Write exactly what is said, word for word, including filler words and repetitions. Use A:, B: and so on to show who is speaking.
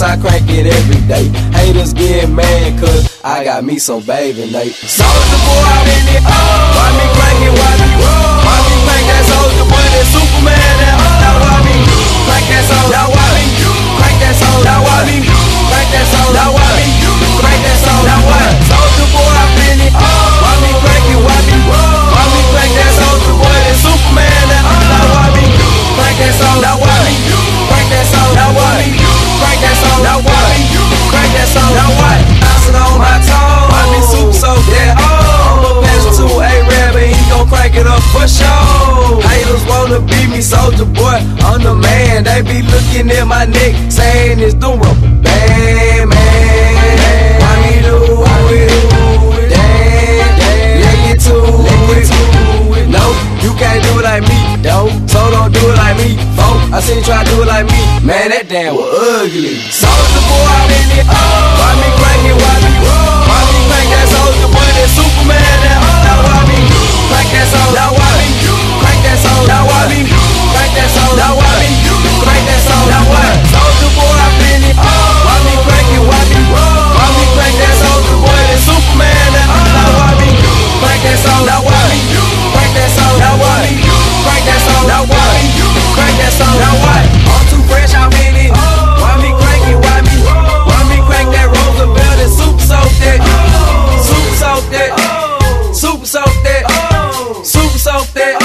A: I crank it every day. Haters get mad cause I got me some baby Nate. Soulja Boy out in it, oh. Why me crank it, why me roll? Why me crank that Soulja Boy, that Superman, that oh. Now why me crank that Soulja? Now why me crank that Soulja? Now why me crank that Soulja? Now why me crank that Soulja? Now what? Soulja Boy out in it, oh. Why me crank it, why me roll? Why me crank that Soulja Boy, that Superman, that oh. Now why me crank that Soulja? Now why me crank that Soulja? Now why me crank that Soulja? Now why me crank that Soulja? Now what? Bouncing on my toes. Why me super so that oh. I'ma pass it to A-Rab and he gon' crank it up for sure. Haters wanna beat me, Soulja Boy, I'm the man. They be looking at my neck, saying it's the rubber band, man. Why me do it? Damn, let get to it. No, you can't do it like me, though. So don't do it like me, folk. I seen you try to do it like me, man, that damn was ugly. Soulja Boy out in it, oh. Why me crank it, why me roll? Why me crank that Soulja Boy, that Superman, that oh. Now why me crank that Soulja? Now why me crank that Soulja? Now why me crank that Soulja? Now why me crank that Soulja? Now what? Soulja Boy out in it, oh. Why me crank it, why me roll? Why me crank that Soulja Boy, that Superman, that oh. Now why me crank that Soulja? Now why me crank that Soulja? Now why me crank that Soulja? Now why me crank that Soulja? Now what? I'm too fresh out in it. Why me crank it, why me why me crank that Roosevelt and super soak that? Super soak that. Super soak that. Super soak that.